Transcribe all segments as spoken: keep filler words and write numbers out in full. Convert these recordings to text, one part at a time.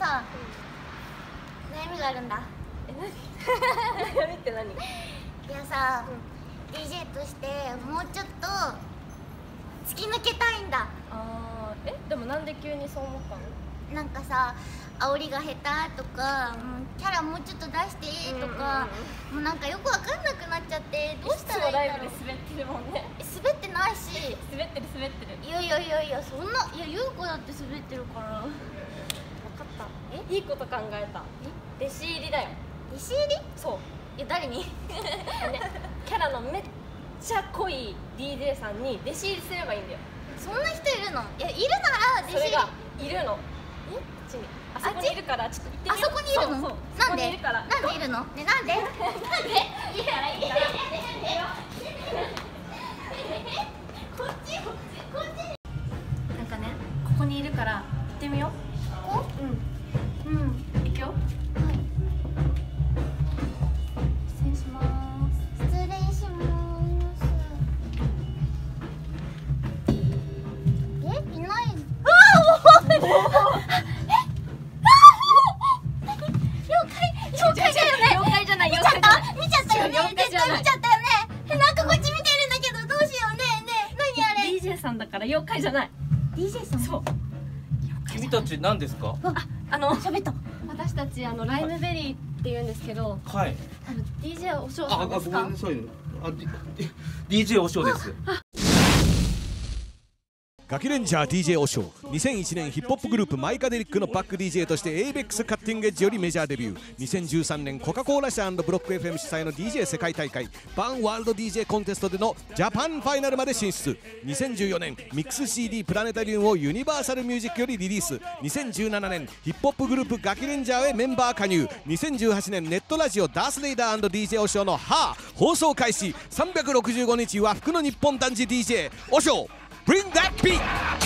さ、悩みがあるんだ。 え、何？悩みって何？ いやさ、ディージェー としてもうちょっと突き抜けたいんだ。 あー、え、でもなんで急にそう思ったの？ なんかさ、煽りが下手とか、うん、キャラもうちょっと出してとか、もうなんかよくわかんなくなっちゃって、どうしたらいいんだろう。 いつもライブで滑ってるもんね。 滑ってないし。 滑ってる滑ってる。 いやいやいやいや、そんな、いや、ゆうこだって滑ってるから。 分かった。え、いいこと考えた。え、弟子入りだよ。 弟子入り？ そう。 いや、誰に？ ね、キャラのめっちゃ濃い ディージェー さんに弟子入りすればいいんだよ。 そんな人いるの？いや、いるなら弟子入り。 それがいるの。え、こっちに。あそこにいるからちょっと行ってみよう。 あそこにいるの？ そうそう、 なんで？ いるから。 なんでいるの？ね、なんで？なんで？いいからいいから。こっちこっち。 なんかね、ここにいるから行ってみよう。 ここ？うん。うん。 行くよ。 はい。失礼します。失礼します。え、いない。ああ、もう。妖怪だよね。 妖怪じゃない。 見ちゃった。見ちゃったよね。 妖怪じゃない。 見ちゃったよね。え、なんかこっち見てるんだけど、どうしようね。ね、何あれ。 ディージェー さんだから妖怪じゃない。 ディージェー さん。 そう。 君たち何ですか？ あ、あの喋った。 私たちあのライムベリーって言うんですけど、 はい。 あの ディージェー おしょうあ、 さんですか？ ごめんなさい。あ、ディ ディージェー おしょうです。 ガキレンジャー ディージェー おしょうにせんいちねんヒップホップグループマイカデリックのバック ディージェー として エイベックス カッティングエッジよりメジャーデビュー。にせんじゅうさんねんコカ・コーラ社&ブロック エフエム 主催の ディージェー 世界大会バンワールド ディージェー コンテストでのジャパンファイナルまで進出。にせんじゅうよねんミックス シーディー プラネタリウムをユニバーサルミュージックよりリリース。にせんじゅうななねんヒップホップグループガキレンジャーへメンバー加入。にせんじゅうはちねんネットラジオダースレイダー &ディージェー おしょうのハー放送開始。さんびゃくろくじゅうごにち和服の日本男児 ディージェー おしょう Bring that beat。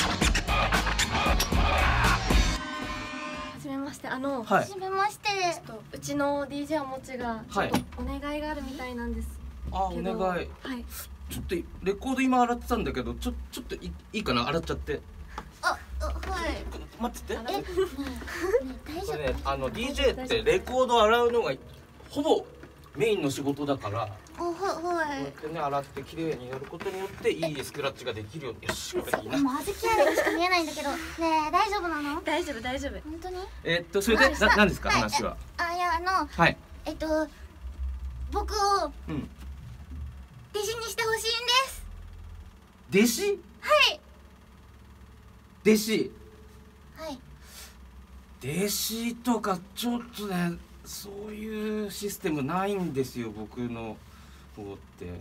はじめまして。あの、 はい。 はじめまして。 ちょっとうちの ディージェー おもちがちょっとお願いがあるみたいなんですあ、おけど。 願い。 はい。 ちょっとレコード今洗ってたんだけど、ちょちょっといいいかな、洗っちゃって。 あ、あ、はい。 待ってて。 え、ねえ、大丈これね、あの ディージェー ってレコード洗うのがほぼメインの仕事だから。 夫？あ、は、はこうやってね洗って綺麗になることによっていいスクラッチができるように。よし、これいいい。 な。 もう小豆あるしか見えないんだけど。ねえ、大丈夫なの？ 大丈夫大丈夫。 本当に？ えーっとそれでな何ですかはい話は。 あ、いや、あの、 はい。 えっと、僕をうん。 弟子にしてほしいんです。 弟子？ はい弟子。 はい。 弟子とかちょっとね、そういうシステムないんですよ、僕の方って。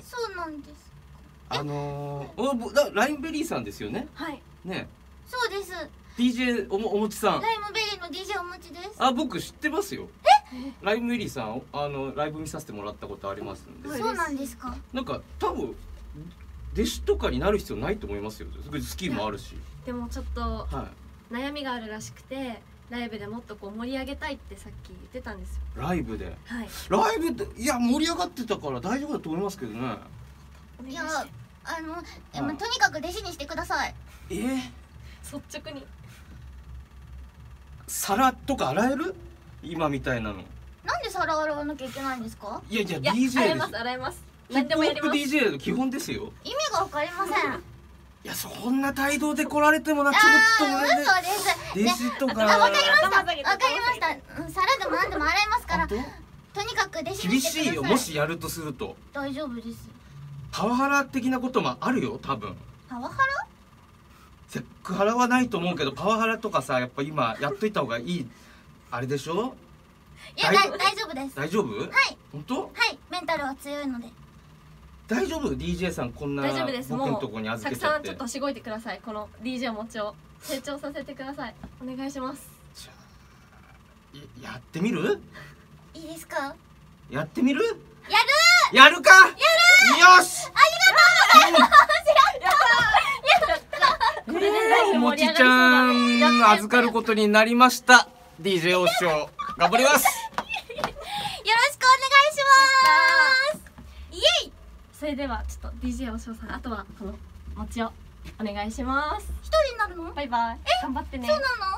そうなんです。 あのー、おぼだラインベリーさんですよね。 はい。 ね。 そうです。 ディージェー おもおもちさん。 ライムベリーの ディージェー おもちです。 あ、僕知ってますよ。ライブベリーさん、あのライブ見させてもらったことありますんで。 そうなんですか。 なんか多分弟子とかになる必要ないと思いますよ。すごいスキルもあるし。 でもちょっとは悩みがあるらしくて、ライブでもっとこう盛り上げたいってさっき言ってたんですよ。 い。ライブで。 はい。 ライブでいや盛り上がってたから大丈夫だと思いますけどね。 いや、 お願いして。 あの、え、まあ、とにかく弟子にしてください。 えー、 率直に。 皿とか洗える？今みたいなの。 なんで皿洗わなきゃいけないんですか？ いやいやいや、 ディージェー です。 洗えます洗えます。 ヒッ何でもやります。 プホップ ディージェー の基本ですよ。 意味がわかりません。 いやそんな態度で来られてもな、ちょっとあー、 俺嘘です。 弟子とか。 あ、わかりました。わかり頭下げてました。うん、皿でも何でも洗いますから。 本とにかく弟子当？厳にしてください。 しいよ、もしやるとすると。 大丈夫です。 パワハラ的なこともあるよ、多分。 パワハセクハラはないと思うけど、パワハラとかさ、やっぱ今やっといた方がいいあれでしょ？ ラ？いや、 大だ大丈夫です。 大丈夫？ はい。 本当？ はい、メンタルは強いので。 大丈夫？ ディージェー さんこんな大丈夫です。 僕のもとこにう預けちゃってたくさんちょっ。としごいてください。この ディージェー おもちを成長させてください。お願いします。 じゃあややってみる？ いいですか？ やってみる？ やるやるか？やる！よし！ これでだいぶもちち盛り上がりそうだゃね。 ん預かることになりました。ディージェー お師匠頑張ります。 よろしくお願いしますイエイ。 それではちょっと ディージェー おしょうさん、あとはこの餅をお願いします。 一人になるの？ バイバイ。頑張ってね。 そうなの？